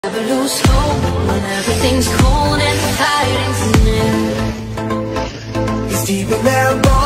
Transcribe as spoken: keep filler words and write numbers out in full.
Never lose hope when everything's cold and fighting's near. It's deep in their bones.